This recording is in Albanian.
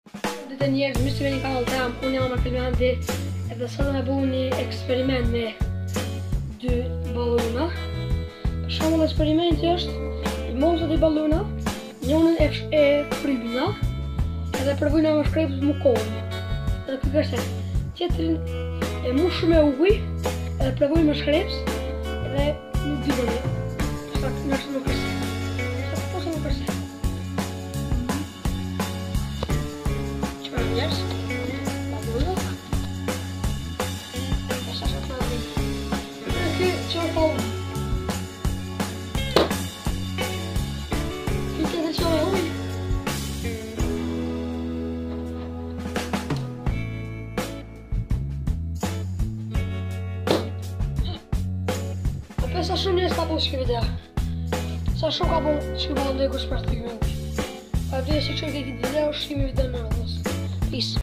Dhe njerëz, mirë se vini kanal tam, unë jam Omar Filmandi edhe sot me bëu një eksperiment me 2 balluna. Për shembull eksperimenti është I mosët I balluna, njërin e frybna, edhe provojnë me shkrepës më kohë. Edhe pikërisht tjetrin e mush me ujë, edhe provojnë me shkrepës, edhe nuk di bëni. Sa nuk është. Sa nuk është. Yes. Bagulho. Essa só tá ali. Aqui, deixa eu falar. Fica deixa eu ver. A peça shumë está bom esse vídeo. Sa shumë ka bom, shumë bom dhe kush për të filmin. A dhe si çoj ke video, shimi video në